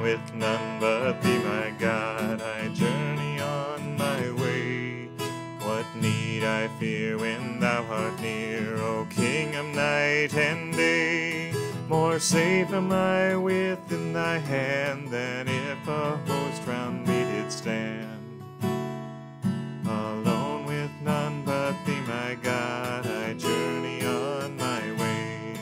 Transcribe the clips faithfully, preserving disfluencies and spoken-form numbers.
with none but thee, my God, I journey on my way. What need I fear when thou art near, O King of night and day? More safe am I within thy hand than if a host round me did stand. Alone with none but thee, my God, I journey on my way.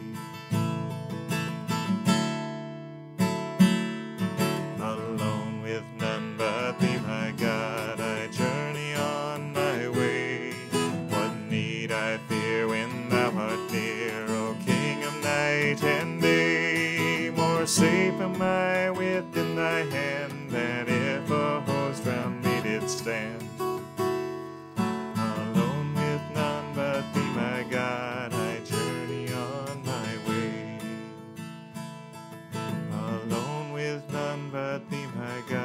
Alone with none but thee, my God, I journey on my way. What need I fear when thou art near, O King of night and day? More safe am I within thy hand than if a host round me did stand. Alone with none but thee, my God, I journey on my way. Alone with none but thee, my God.